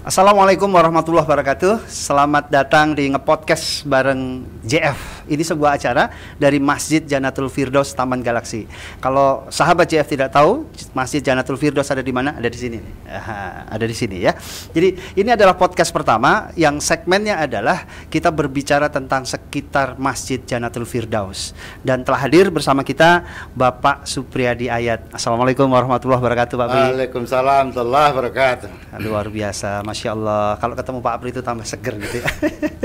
Assalamualaikum warahmatullahi wabarakatuh. Selamat datang di Ngepodcast bareng JF. Ini sebuah acara dari Masjid Jannatul Firdaus Taman Galaksi. Kalau sahabat JF tidak tahu, Masjid Jannatul Firdaus ada di mana? Ada di sini. Ada di sini ya. Jadi ini adalah podcast pertama yang segmennya adalah kita berbicara tentang sekitar Masjid Jannatul Firdaus. Dan telah hadir bersama kita Bapak Supriyadi Ayat. Assalamualaikum warahmatullahi wabarakatuh, Pak Pri. Waalaikumsalam warahmatullahi wabarakatuh. Luar biasa, Masya Allah. Kalau ketemu Pak Pri itu tambah seger gitu ya.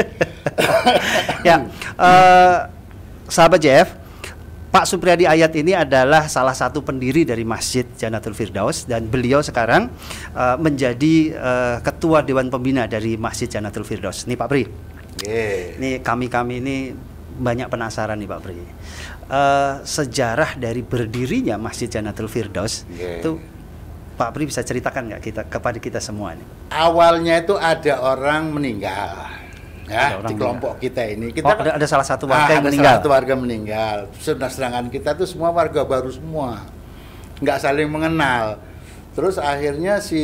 Ya, sahabat JF, Pak Supriyadi Ayat ini adalah salah satu pendiri dari Masjid Jannatul Firdaus dan beliau sekarang menjadi ketua Dewan Pembina dari Masjid Jannatul Firdaus. Nih Pak Pri, nih kami ini banyak penasaran nih Pak Pri. Sejarah dari berdirinya Masjid Jannatul Firdaus itu Pak Pri bisa ceritakan nggak kepada kita semua nih? Awalnya itu ada orang meninggal, ya di kelompok kita ini. Ada salah satu warga yang meninggal. Salah satu warga meninggal. Sedangkan kita tuh semua warga baru semua, nggak saling mengenal. Terus akhirnya si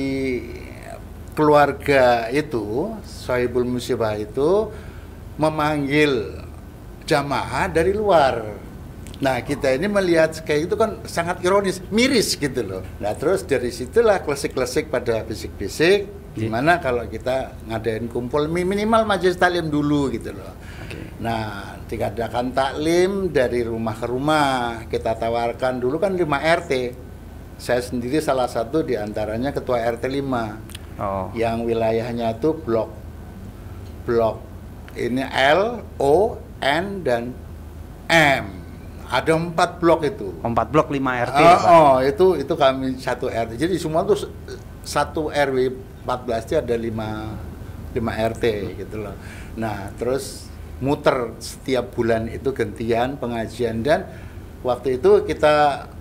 keluarga itu, Sohibul Musibah itu memanggil jamaah dari luar. Nah kita ini melihat kayak itu kan sangat ironis, miris gitu loh. Nah terus dari situlah klasik-klasik pada bisik-bisik, gimana kalau kita ngadain kumpul minimal majelis taklim dulu gitu loh. Nah diadakan taklim dari rumah ke rumah, kita tawarkan dulu kan 5 RT. Saya sendiri salah satu diantaranya ketua RT 5, yang wilayahnya itu blok ini L, O, N, dan M. Ada 4 blok itu. 4 blok 5 RT. Itu kami satu RT. Jadi semua tuh satu RW 14 itu ada 5 RT gitu loh. Nah, terus muter setiap bulan itu gantian pengajian, dan waktu itu kita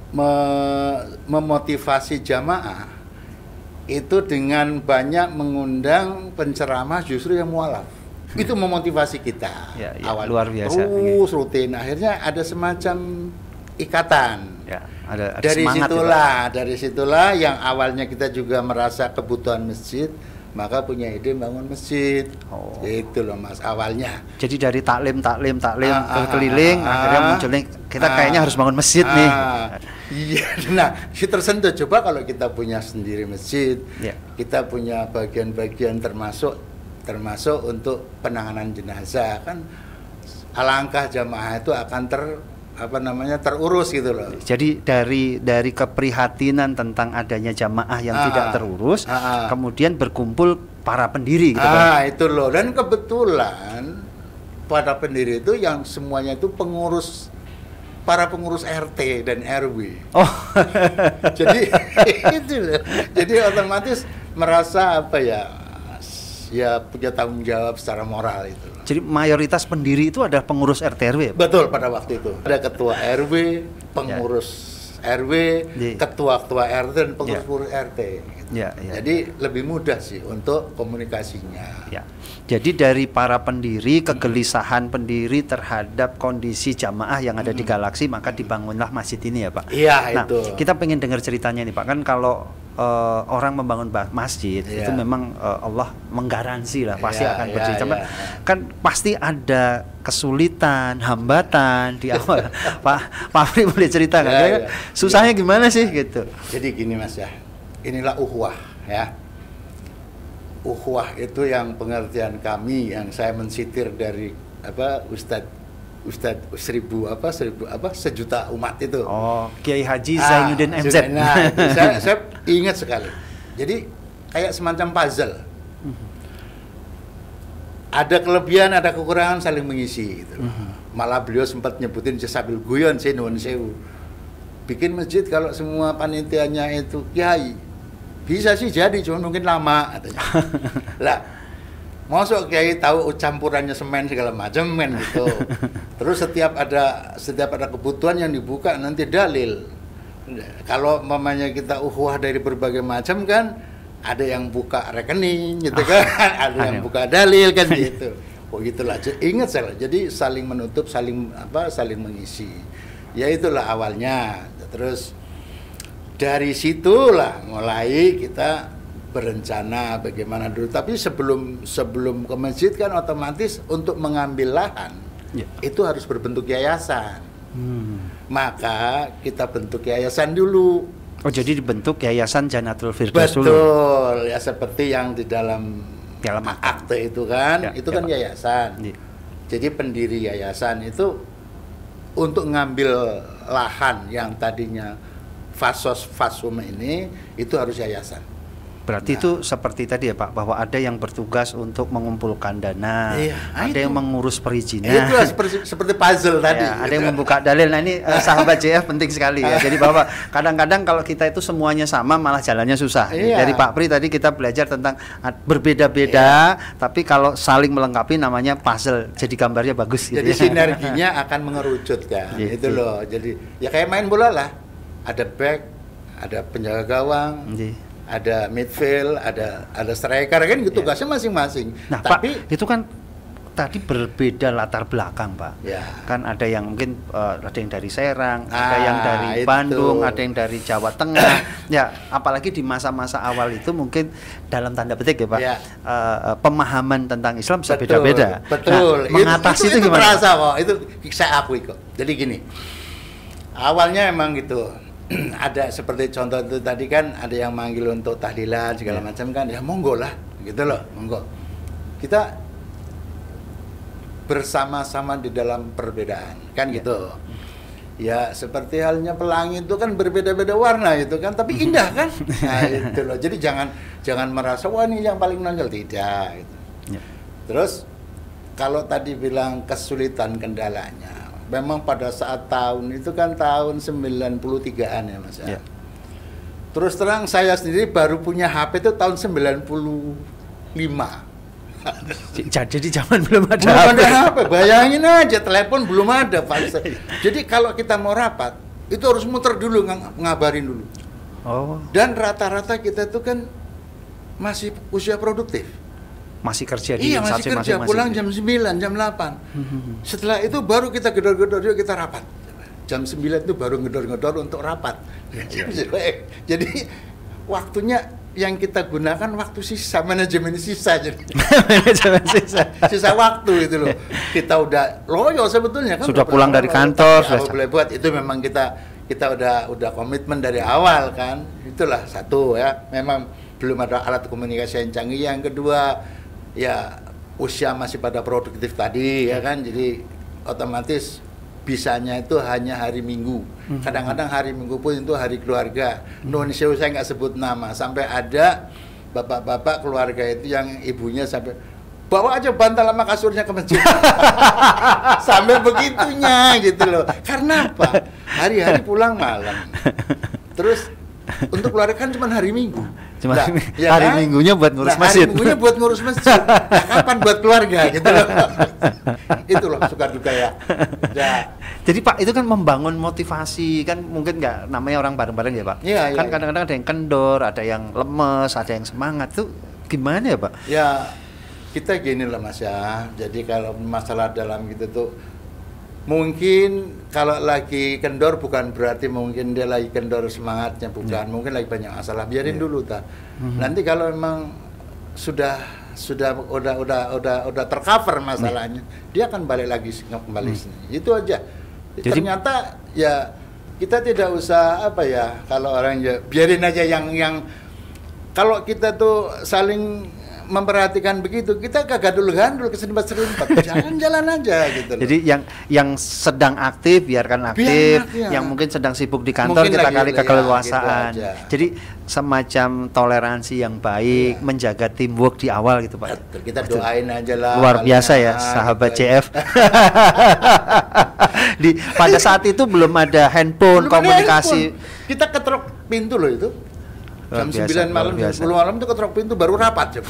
memotivasi jamaah itu dengan banyak mengundang penceramah justru yang mualaf. Itu memotivasi kita awal, luar biasa. Terus rutin, akhirnya ada semacam ikatan. Ada dari situlah yang awalnya kita juga merasa kebutuhan masjid, maka punya ide bangun masjid. Itu loh Mas awalnya. Jadi dari taklim keliling akhirnya munculnya kita kayaknya harus bangun masjid nih. Iya, nah si tersentuh, coba kalau kita punya sendiri masjid, kita punya bagian-bagian termasuk untuk penanganan jenazah, kan alangkah jamaah itu akan terurus gitu loh. Jadi dari keprihatinan tentang adanya jamaah yang tidak terurus, kemudian berkumpul para pendiri gitu kan. Itu loh, dan kebetulan para pendiri itu yang semuanya itu para pengurus RT dan RW. Jadi itu loh. Jadi otomatis merasa ya punya tanggung jawab secara moral itu. Jadi mayoritas pendiri itu adalah pengurus RT RW. Betul, pada waktu itu. Ada ketua RW, pengurus RW, ketua-ketua RT dan pengurus RT. Jadi lebih mudah sih untuk komunikasinya. Jadi dari para pendiri, kegelisahan pendiri terhadap kondisi jamaah yang ada di Galaksi, maka dibangunlah masjid ini ya Pak. Iya, itu. Kita pengen dengar ceritanya nih Pak. Kan kalau orang membangun masjid itu memang Allah menggaransi lah pasti akan berdiri. Kan pasti ada kesulitan, hambatan di awal. Pak Pri boleh cerita nggak? Susahnya gimana sih gitu? Jadi gini Mas ya, inilah ukhuwah ya. Ukhuwah itu yang pengertian kami, yang saya mensitir dari Ustadz sejuta umat itu. Kiai Haji Zainuddin MZ. Nah, saya ingat sekali. Jadi kayak semacam puzzle. Ada kelebihan, ada kekurangan, saling mengisi gitu. Malah beliau sempat nyebutin sambil guyon sih nuwun sewu. Bikin masjid kalau semua panitianya itu kiai, bisa sih jadi, cuma mungkin lama katanya. Lah, masuk kiai tahu campurannya semen segala macam kan gitu. Terus setiap ada kebutuhan yang dibuka nanti dalil. Kalau mamanya kita ukhuwah dari berbagai macam kan, ada yang buka rekening gitu kan, ada yang buka dalil kan gitu. Gitulah. Ingat saya. Jadi saling menutup, saling mengisi. Ya itulah awalnya. Terus dari situlah mulai kita berencana bagaimana dulu. Tapi sebelum ke masjid kan otomatis untuk mengambil lahan itu harus berbentuk yayasan. Maka kita bentuk yayasan dulu. Oh, jadi dibentuk Yayasan Janatul Firdaus dulu. Betul, ya seperti yang di dalam akte itu kan, itu kan yayasan. Jadi pendiri yayasan itu untuk ngambil lahan yang tadinya fasum ini itu harus yayasan. Berarti itu seperti tadi ya Pak, bahwa ada yang bertugas untuk mengumpulkan dana, ada yang mengurus perizinan. Itu seperti puzzle tadi. Ada yang membuka dalil. Nah ini sahabat JF penting sekali ya. Jadi bahwa kadang-kadang kalau kita itu semuanya sama malah jalannya susah. Dari Pak Pri tadi kita belajar tentang berbeda-beda, tapi kalau saling melengkapi namanya puzzle. Jadi gambarnya bagus. Gitu jadi sinerginya akan mengerucut kan. Itu loh. Jadi ya kayak main bola lah. Ada back, ada penjaga gawang. Ada midfield, ada striker kan gitu, tugasnya masing-masing. Nah, tapi Pak, itu kan tadi berbeda latar belakang, Pak. Kan ada yang mungkin ada yang dari Serang, ada yang dari Bandung, ada yang dari Jawa Tengah. Ya, apalagi di masa-masa awal itu mungkin dalam tanda petik ya, Pak. Pemahaman tentang Islam bisa beda-beda. Betul. Nah, mengatasi itu gimana? Terasa kok. Itu saya akui kok. Jadi gini. Awalnya emang gitu. Ada seperti contoh itu tadi kan, ada yang manggil untuk tahlilan segala macam kan, ya monggo lah gitu loh, monggo. Kita bersama-sama di dalam perbedaan kan gitu. Ya seperti halnya pelangi itu kan berbeda-beda warna itu kan, tapi indah kan. Nah itu loh. Jadi jangan merasa wah ini yang paling menonjol, tidak gitu. Terus kalau tadi bilang kesulitan kendalanya, memang pada saat tahun itu kan tahun 93-an ya Mas ya. Terus terang saya sendiri baru punya HP itu tahun 95. Jadi zaman belum ada HP. Bayangin aja, telepon belum ada Pak. Jadi kalau kita mau rapat itu harus muter dulu, ngabarin dulu. Dan rata-rata kita itu kan masih usia produktif. Masih kerja di masih kerja, pulang jam 9, jam 8. Setelah itu baru kita gedor-gedor, yuk kita rapat. Jam 9 itu baru gedor-gedor untuk rapat. Jadi waktunya yang kita gunakan waktu sisa, manajemen sisa jadi. Sisa waktu itu loh. Kita udah loyo sebetulnya kan. Sudah pulang dari kantor, sudah boleh buat itu, memang kita udah komitmen dari awal kan. Itulah satu ya. Memang belum ada alat komunikasi yang canggih. Yang kedua ya usia masih pada produktif tadi ya kan, jadi otomatis bisanya itu hanya hari Minggu. Kadang-kadang hari Minggu pun itu hari keluarga. Nuhun sewu, saya nggak sebut nama, sampai ada bapak-bapak keluarga itu yang ibunya sampai bawa aja bantal sama kasurnya ke masjid. Sampai begitunya gitu loh. Karena apa? Hari-hari pulang malam. Terus untuk keluarga kan cuma hari Minggu. Cuma hari Minggunya buat ngurus masjid. Hari Minggunya buat ngurus masjid. Nah, kapan buat keluarga gitu loh. Itu loh suka duka ya. Jadi Pak, itu kan membangun motivasi kan, mungkin nggak namanya orang bareng-bareng ya Pak. Kan kadang-kadang ada yang kendor, ada yang lemes, ada yang semangat. Itu gimana ya Pak? Ya kita gini lah Mas ya. Jadi kalau masalah dalam gitu tuh, mungkin kalau lagi kendor bukan berarti mungkin dia lagi kendor semangatnya, bukan. Mungkin lagi banyak masalah, biarin dulu ta. Nanti kalau memang sudah tercover masalahnya, dia akan balik lagi kembali sini. Itu aja. Jadi, ternyata ya kita tidak usah apa ya, kalau orang ya biarin aja yang kalau kita tuh saling memperhatikan begitu, kita kagak gandul keserempat-serempat, jalan aja gitu loh. Jadi yang sedang aktif biarkan aktif, yang mungkin sedang sibuk di kantor mungkin kita kali kekeleluasaan. Gitu. Jadi semacam toleransi yang baik, menjaga teamwork di awal gitu Pak. Betul, kita doain aja lah. Luar biasa ya sahabat JF. Pada saat itu belum ada handphone, komunikasi. Kita ketok pintu loh itu. Jam 9 malam, 10 malam itu ketok pintu baru rapat.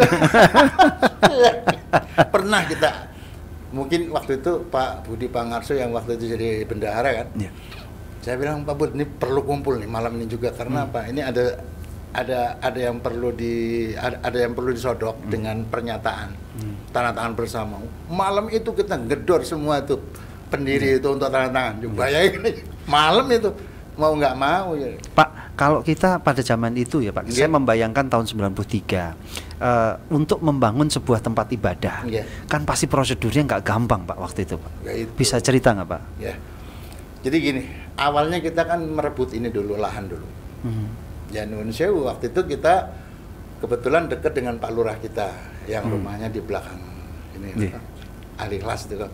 Pernah kita, mungkin waktu itu Pak Budi Pangarso yang waktu itu jadi bendahara kan. Saya bilang Pak Bud, ini perlu kumpul nih malam ini juga, karena apa? Ini ada yang perlu disodok dengan pernyataan tanda tangan bersama. Malam itu kita gedor semua itu pendiri itu untuk tanda tangan. Bayangin malam itu mau nggak mau ya. Pak, Kalau kita pada zaman itu ya Pak, saya membayangkan tahun 93 untuk membangun sebuah tempat ibadah, kan pasti prosedurnya nggak gampang Pak waktu itu Pak. Bisa cerita nggak Pak? Ya. Jadi gini, awalnya kita kan merebut ini dulu, lahan dulu. Ya Nuwun Sewu, waktu itu kita kebetulan dekat dengan Pak Lurah kita yang rumahnya di belakang ini, ahli kelas itu.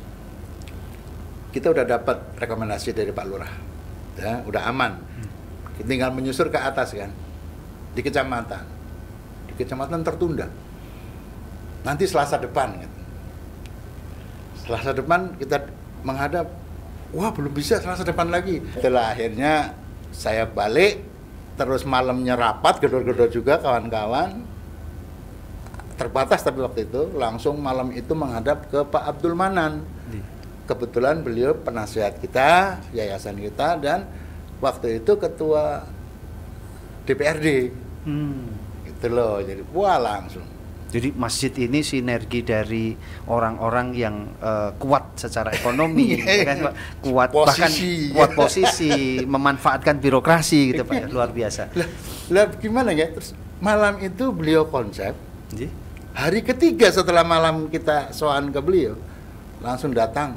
Kita udah dapat rekomendasi dari Pak Lurah, ya, udah aman. Tinggal menyusur ke atas kan, di kecamatan tertunda. Nanti Selasa depan, gitu. Selasa depan kita menghadap, wah belum bisa Selasa depan lagi. Setelah akhirnya saya balik, terus malamnya rapat, gedor-gedor juga kawan-kawan. Terbatas tapi waktu itu, langsung malam itu menghadap ke Pak Abdul Manan. Kebetulan beliau penasihat kita, yayasan kita, dan waktu itu ketua DPRD. Gitu loh, jadi wah langsung. Jadi masjid ini sinergi dari orang-orang yang kuat secara ekonomi, kan, Pak? Kuat posisi, bahkan kuat posisi, memanfaatkan birokrasi gitu Pak, luar biasa. Lah gimana ya? Terus malam itu beliau konsep. Hari ketiga setelah malam kita soan ke beliau, langsung datang.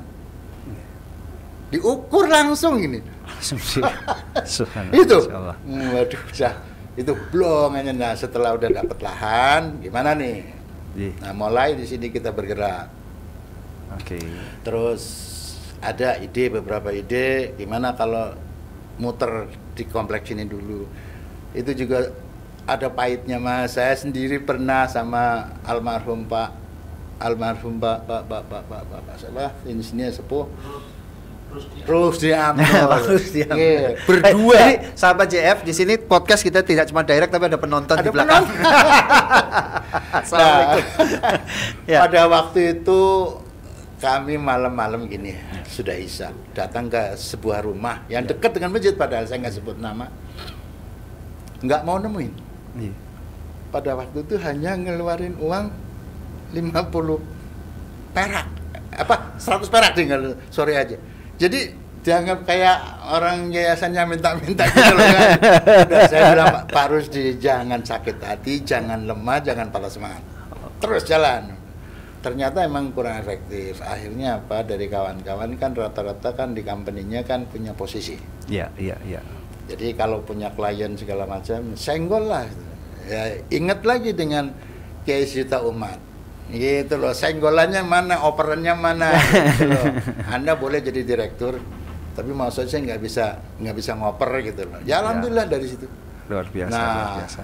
Diukur langsung ini. Itu. Waduh, itu belum aja. Nah, setelah udah dapat lahan, gimana nih? Nah, mulai di sini kita bergerak. Terus ada beberapa ide, gimana kalau muter di kompleks ini dulu. Itu juga ada pahitnya Mas. Saya sendiri pernah sama almarhum Pak ini sini sepuh. Rusdi Amnur. Berdua. Jadi sahabat JF di sini podcast kita tidak cuma direct tapi ada penonton di belakang. Assalamualaikum. Pada waktu itu kami malam-malam gini, sudah isya, datang ke sebuah rumah yang dekat dengan masjid, padahal saya nggak sebut nama. Nggak mau nemuin. Pada waktu itu hanya ngeluarin uang 50 perak. 100 perak tinggal sore aja. Jadi dianggap kayak orang yayasannya minta-minta gitu loh kan. Udah saya bilang Pak Rusdi, jangan sakit hati, jangan lemah, jangan patah semangat. Terus jalan. Ternyata emang kurang efektif. Akhirnya dari kawan-kawan kan rata-rata kan di company-nya kan punya posisi. Iya. Jadi kalau punya klien segala macam, senggol lah. Ya, ingat lagi dengan Kiai Sita Umat. Gitu loh, senggolannya mana, operannya mana, gitu loh. Anda boleh jadi direktur, tapi maksud saya nggak bisa ngoper gitu loh. Ya alhamdulillah dari situ. Luar biasa. Nah, luar biasa.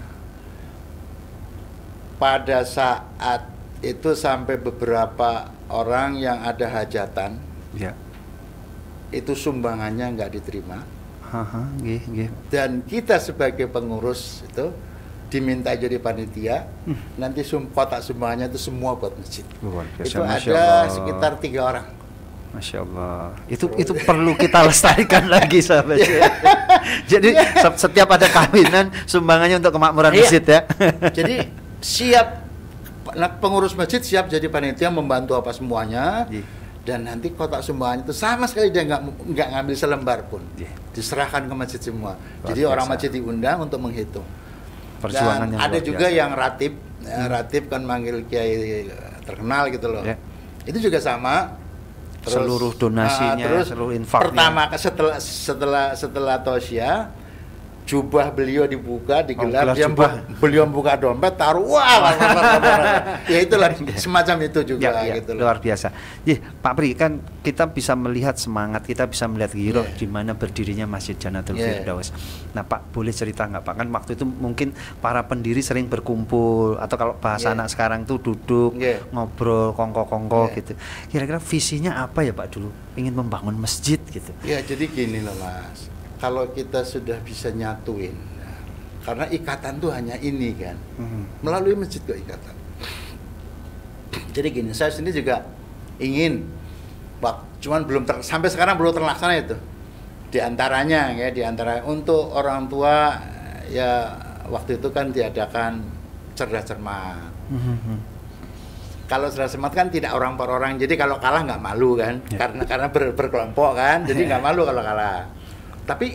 Pada saat itu sampai beberapa orang yang ada hajatan, itu sumbangannya nggak diterima. Dan kita sebagai pengurus itu diminta jadi panitia, nanti kotak sumbangannya itu semua buat masjid. Itu ada sekitar 3 orang. Masya Allah. Itu perlu kita lestarikan lagi sahabat. Jadi setiap ada kawinan sumbangannya untuk kemakmuran masjid ya. Jadi siap pengurus masjid siap jadi panitia membantu apa semuanya. Dan nanti kotak sumbangan itu sama sekali dia nggak ngambil selembar pun, diserahkan ke masjid semua. Jadi orang masjid diundang untuk menghitung. Dan ada juga yang ratib kan manggil kiai terkenal gitu loh. Itu juga sama. Terus, seluruh donasinya, seluruh infaknya. Pertama setelah Tosya, jubah beliau dibuka, digelar, beliau buka dompet, taruh, wah, ya itulah semacam itu juga gitu loh. Luar biasa. Pak Pri, kan kita bisa melihat semangat, kita bisa melihat giroh di mana berdirinya Masjid Jannatul Firdaus. Nah Pak, boleh cerita nggak Pak? Kan waktu itu mungkin para pendiri sering berkumpul, atau kalau bahasa anak sekarang tuh duduk, ngobrol, kongko-kongko gitu. Kira-kira visinya apa ya Pak dulu? Ingin membangun masjid gitu. Ya jadi gini loh Mas. Kalau kita sudah bisa nyatuin, karena ikatan tuh hanya ini kan, melalui masjid kok ikatan. Jadi gini, saya sendiri juga ingin, cuman sampai sekarang belum terlaksana itu. Di antaranya untuk orang tua ya waktu itu kan diadakan cerdas cermat. Kalau cerdas cermat kan tidak orang per orang, jadi kalau kalah nggak malu kan, karena berkelompok kan, jadi nggak malu kalau kalah. Tapi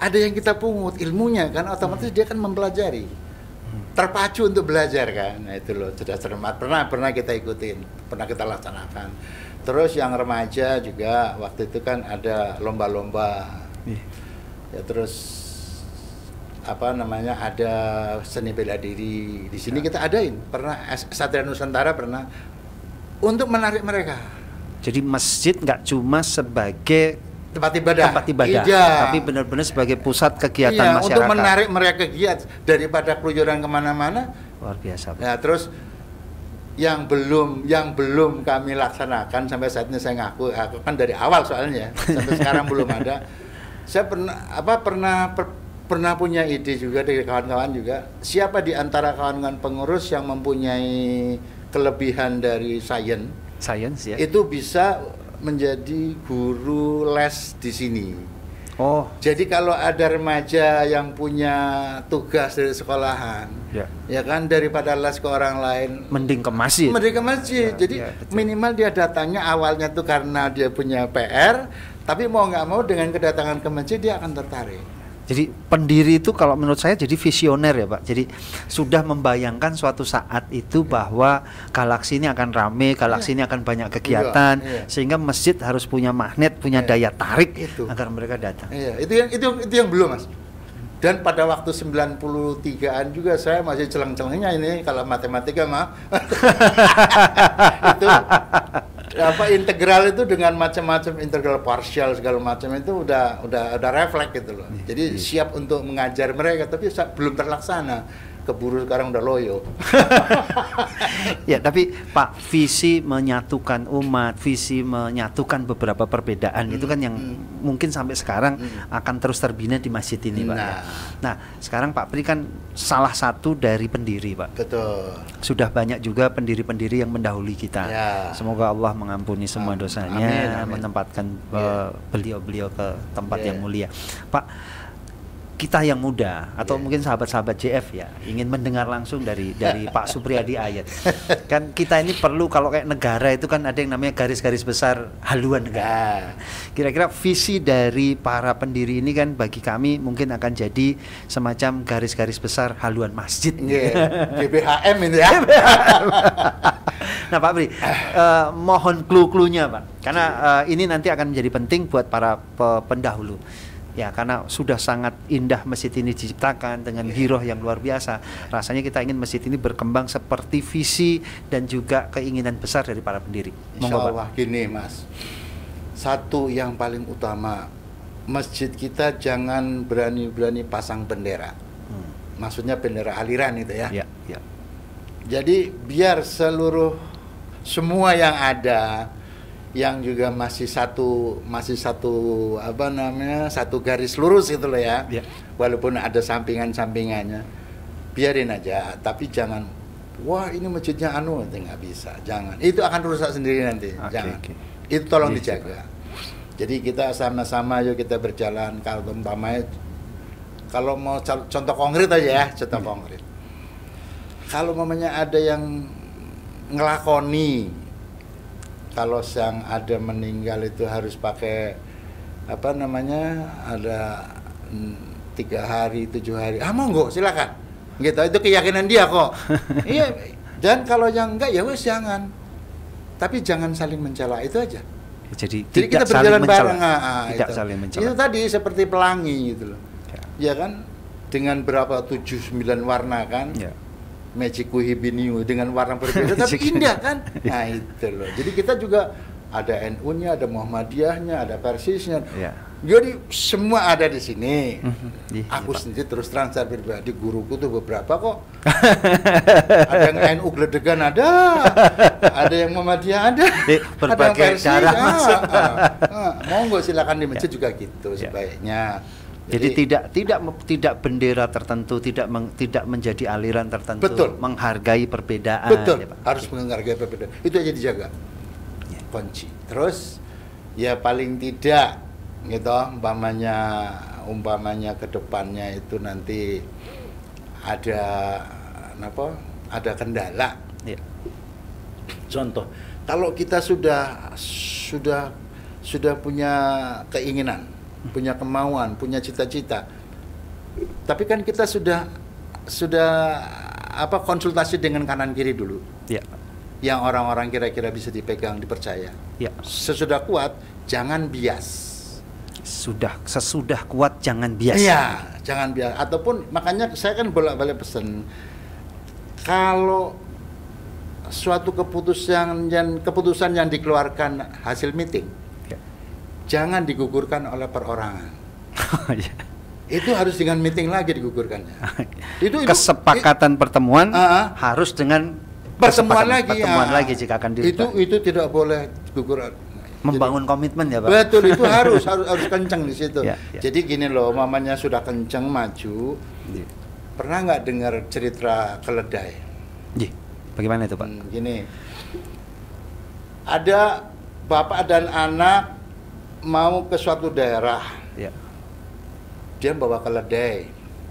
ada yang kita pungut ilmunya kan, otomatis dia kan mempelajari, terpacu untuk belajar kan. Nah itu loh, cerdas cermat pernah kita ikutin, pernah kita laksanakan. Terus yang remaja juga waktu itu kan ada lomba-lomba, ya terus apa namanya, ada seni bela diri di sini kita adain, pernah Satria Nusantara pernah, untuk menarik mereka. Jadi masjid nggak cuma sebagai tempat ibadah, iya, tapi benar-benar sebagai pusat kegiatan masyarakat. Untuk menarik mereka giat daripada keluyuran kemana-mana. Luar biasa. Ya terus yang belum kami laksanakan sampai saat ini, saya ngaku, aku kan dari awal soalnya sampai sekarang belum ada. Saya pernah punya ide juga dari kawan-kawan juga. Siapa di antara kawan-kawan pengurus yang mempunyai kelebihan dari sains ya, itu bisa menjadi guru les di sini. Oh. Jadi kalau ada remaja yang punya tugas dari sekolahan, ya kan, daripada les ke orang lain, mending ke masjid. Ya, jadi minimal dia datangnya awalnya tuh karena dia punya PR, tapi mau nggak mau dengan kedatangan ke masjid dia akan tertarik. Jadi pendiri itu kalau menurut saya jadi visioner ya Pak. Jadi sudah membayangkan suatu saat itu bahwa galaksi ini akan rame, galaksi ini akan banyak kegiatan, sehingga masjid harus punya magnet, punya daya tarik itu, agar mereka datang. Iya, itu yang belum Mas. Dan pada waktu 93-an juga saya masih celeng-celengnya ini kalau matematika mah. Itu apa, integral itu dengan macam-macam, integral parsial segala macam itu udah refleks gitu loh. Jadi siap untuk mengajar mereka, tapi belum terlaksana. Keburu sekarang udah loyo. Ya, tapi Pak, visi menyatukan umat, visi menyatukan beberapa perbedaan itu kan yang mungkin sampai sekarang akan terus terbina di masjid ini, Pak. Nah, sekarang Pak Pri kan salah satu dari pendiri, Pak. Betul. Sudah banyak juga pendiri-pendiri yang mendahului kita. Ya. Semoga Allah mengampuni semua dosanya, menempatkan beliau-beliau ke tempat yang mulia. Pak, kita yang muda atau mungkin sahabat-sahabat JF ya ingin mendengar langsung dari Pak Supriyadi Ayat. Kan kita ini perlu, kalau kayak negara itu kan ada yang namanya garis-garis besar haluan negara. Kira-kira visi dari para pendiri ini kan bagi kami mungkin akan jadi semacam garis-garis besar haluan masjid. GBHM ini ya. Nah Pak Pri, mohon clue-cluenya Pak, karena ini nanti akan menjadi penting buat para pendahulu. Ya, karena sudah sangat indah masjid ini diciptakan dengan giroh yang luar biasa. Rasanya kita ingin masjid ini berkembang seperti visi dan juga keinginan besar dari para pendiri. Insya Allah gini Mas, satu yang paling utama, masjid kita jangan berani-berani pasang bendera. Maksudnya bendera aliran itu ya. Jadi biar semua yang ada, yang juga masih satu apa namanya, satu garis lurus itu loh ya. Walaupun ada sampingannya, biarin aja, tapi jangan wah ini masjidnya itu nggak bisa, jangan, itu akan rusak sendiri nanti. Jangan. Itu tolong dijaga. Jadi kita sama-sama yuk kita berjalan. Kalau umpamanya, kalau mau contoh konkret aja ya, konkret, kalau umpamanya ada yang ngelakoni, kalau yang ada meninggal itu harus pakai apa namanya, ada 3 hari 7 hari, monggo silakan gitu, itu keyakinan dia kok. Iya, dan kalau yang enggak ya wes jangan, tapi jangan saling mencela, itu aja. Jadi kita berjalan bareng. Tidak saling mencela. Itu tadi seperti pelangi gitu loh ya kan, dengan berapa 7-9 warna kan. Magic Kuhibiniu dengan warna berbeda tapi indah kan. Nah itu loh. Jadi kita juga ada NU-nya, ada Muhammadiyahnya, ada Persisnya. Jadi semua ada di sini. Aku sendiri terus terang secara pribadi, guruku tuh beberapa kok. Ada yang NU Gledegan ada yang Muhammadiyah ada yang Persis. Monggo silakan di masjid juga gitu sebaiknya. Jadi tidak bendera tertentu, tidak menjadi aliran tertentu. Betul. Menghargai perbedaan. Betul. Ya, Pak? Harus menghargai perbedaan. Itu aja dijaga. Kunci. Terus ya paling tidak gitu, umpamanya ke depannya itu nanti ada kendala. Contoh, kalau kita sudah punya keinginan punya kemauan, punya cita-cita. Tapi kan kita sudah konsultasi dengan kanan kiri dulu. Ya. Yang orang-orang kira-kira bisa dipegang, dipercaya. Ya. Sesudah kuat, jangan bias. Sesudah kuat jangan bias. Iya, jangan bias. Ataupun makanya saya kan bolak-balik pesan, kalau suatu keputusan yang dikeluarkan hasil meeting, Ya. jangan digugurkan oleh perorangan. Ya. Itu harus dengan meeting lagi digugurkannya. Itu Kesepakatan pertemuan harus dengan pertemuan lagi jika akan dirubah. Itu tidak boleh gugur. Membangun komitmen ya, Pak. Betul, itu harus kenceng di situ. Ya. Jadi gini loh, mamanya sudah kenceng maju. Ya. Pernah nggak dengar cerita keledai? Bagaimana itu, Pak? Gini, ada bapak dan anak mau ke suatu daerah. Ya. Dia bawa keledai.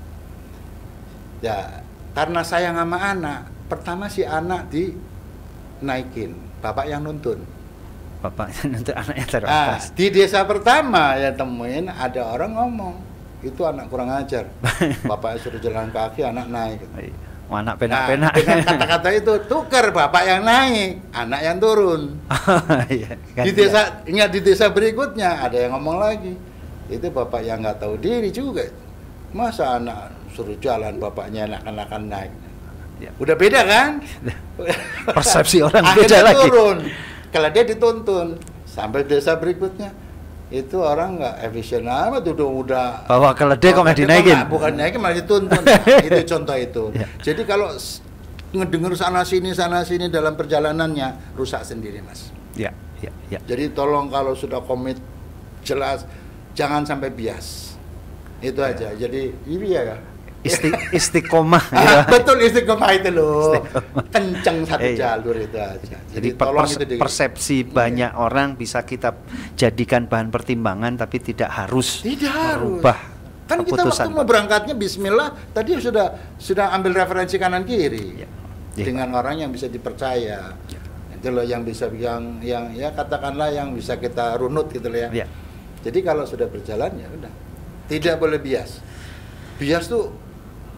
Ya, karena sayang sama anak, pertama si anak dinaikin, bapak yang nuntun. Bapaknya nanti anaknya terlepas. Di desa pertama yang temuin ada orang ngomong, itu anak kurang ajar. Bapaknya suruh jalan kaki, anak naik. Anak penak-penak. Dengan kata-kata itu tukar, bapak yang naik, anak yang turun. Iya, kan Di desa berikutnya ada yang ngomong lagi, itu bapak yang nggak tahu diri juga. Masa anak suruh jalan, bapaknya enak-enakan naik. Ya. Udah beda kan? Persepsi orang beda Akhirnya lagi. turun. Kalau dia dituntun sampai desa berikutnya, itu orang nggak efisien amat, udah Bawa keledai kok nggak dinaikin? Bukan naikin, malah dituntun. Itu contoh itu. Ya. Jadi kalau ngedenger sana sini dalam perjalanannya rusak sendiri, Mas. Ya. Jadi tolong kalau sudah komit jelas, jangan sampai bias. Itu aja. Jadi ini ya. Istiqomah. Betul, istiqomah itu loh. Kenceng satu jalur itu aja. Jadi tolong itu persepsi banyak orang bisa kita jadikan bahan pertimbangan, tapi tidak harus merubah kan kita keputusan. waktu mau berangkatnya Bismillah tadi sudah ambil referensi kanan kiri dengan orang yang bisa dipercaya. Itu loh yang bisa yang ya katakanlah yang bisa kita runut gitu loh ya. Jadi kalau sudah berjalan ya udah, tidak boleh bias. Bias tuh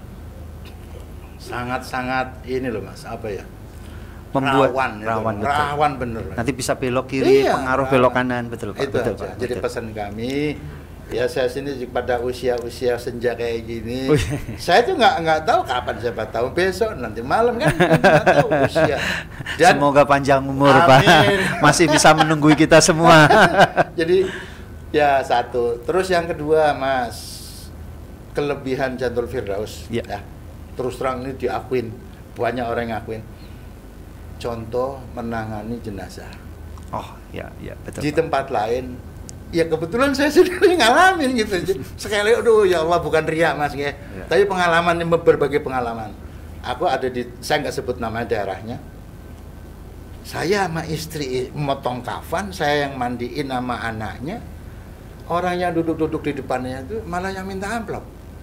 sangat-sangat ini loh Mas, apa ya? Membuat rawan bener. Nanti bisa belok kiri, pengaruh belok kanan, betul Pak. Itu betul, aja. Pak. Jadi pesan kami, ya saya sini pada usia senja kayak gini, saya tuh nggak tahu kapan, siapa tahu besok, nanti malam kan nggak tahu usia. Dan semoga panjang umur Pak, masih bisa menunggui kita semua. Jadi ya satu, terus yang kedua Mas, kelebihan Jantul Firdaus ya. Terus terang ini diakuin, banyak orang yang ngakuin. Contoh menangani jenazah. Oh, ya, betul. Di tempat lain, ya kebetulan saya sendiri ngalamin gitu. Sekali, aduh ya Allah, bukan riak Mas ya. Tapi pengalaman, berbagai pengalaman. Aku ada saya nggak sebut nama daerahnya. Saya sama istri memotong kafan, saya yang mandiin sama anaknya. Orang yang duduk-duduk di depannya itu malah yang minta amplop.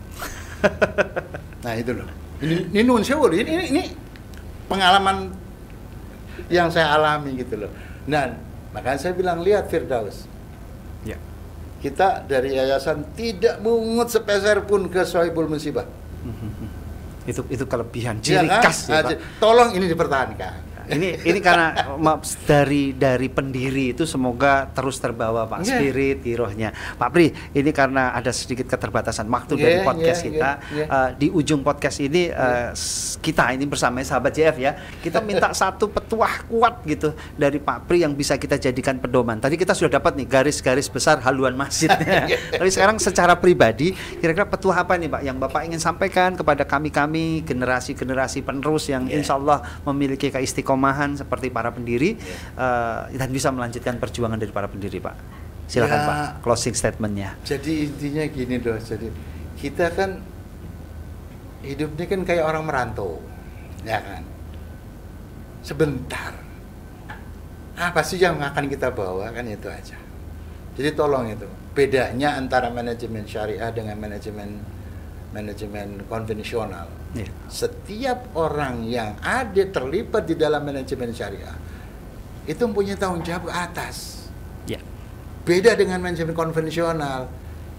Nah itu loh. Ini nun sewu, ini pengalaman yang saya alami gitu loh. Nah, makanya saya bilang lihat Firdaus. Ya. Kita dari yayasan tidak mungut sepeser pun ke Sohibul Musibah. Itu kelebihan, ciri khas ya, Pak. Tolong ini dipertahankan. Ini karena dari pendiri itu semoga terus terbawa Pak spirit, girohnya. Pak Pri, ini karena ada sedikit keterbatasan waktu dari podcast kita. Di ujung podcast ini kita ini bersama sahabat JF ya, kita minta satu petuah kuat gitu dari Pak Pri yang bisa kita jadikan pedoman. Tadi kita sudah dapat nih garis-garis besar haluan masjidnya. Tapi sekarang secara pribadi, kira-kira petuah apa nih Pak yang Bapak ingin sampaikan kepada kami generasi-generasi penerus yang insya Allah memiliki keistiqomahan seperti para pendiri dan bisa melanjutkan perjuangan dari para pendiri Pak. Silakan Pak, closing statementnya. Jadi intinya gini loh, jadi kita kan hidupnya kan kayak orang merantau, ya kan? Sebentar, apa sih yang akan kita bawa, kan itu aja. Jadi tolong itu, bedanya antara manajemen syariah dengan manajemen konvensional. Setiap orang yang ada terlibat di dalam manajemen syariah itu mempunyai tanggung jawab ke atas. Beda dengan manajemen konvensional,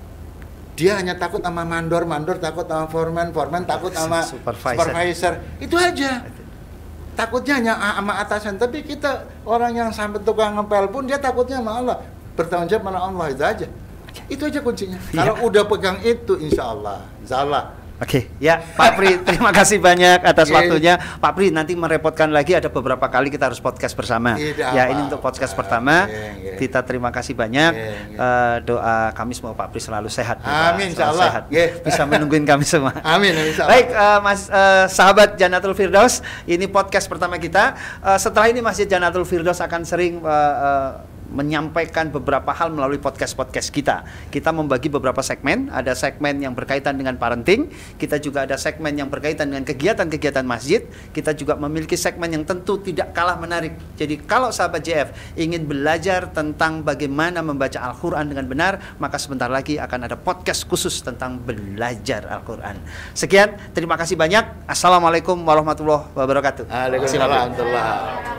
Dia hanya takut sama mandor takut sama foreman takut sama supervisor. Itu aja. Takutnya hanya sama atasan, tapi kita orang yang sampai tukang ngepel pun dia takutnya sama Allah. Bertanggung jawab sama Allah, itu aja. Itu aja kuncinya. Kalau udah pegang itu, insya Allah. Oke, ya Pak Pri, terima kasih banyak atas waktunya. Pak Pri, nanti merepotkan lagi, ada beberapa kali kita harus podcast bersama. Ya, ini untuk podcast pertama. Kita terima kasih banyak. Doa kami semua Pak Pri selalu sehat. Amin, insya Allah. Bisa menungguin kami semua. Amin, insya Allah. Baik, sahabat Jannatul Firdaus, ini podcast pertama kita. Setelah ini Masjid Jannatul Firdaus akan sering menyampaikan beberapa hal melalui podcast-podcast kita. Kita membagi beberapa segmen, ada segmen yang berkaitan dengan parenting, kita juga ada segmen yang berkaitan dengan kegiatan-kegiatan masjid, kita juga memiliki segmen yang tentu tidak kalah menarik. Jadi kalau sahabat JF ingin belajar tentang bagaimana membaca Al-Quran dengan benar, maka sebentar lagi akan ada podcast khusus tentang belajar Al-Quran. Sekian, terima kasih banyak. Assalamualaikum warahmatullahi wabarakatuh. Waalaikumsalam warahmatullahi wabarakatuh.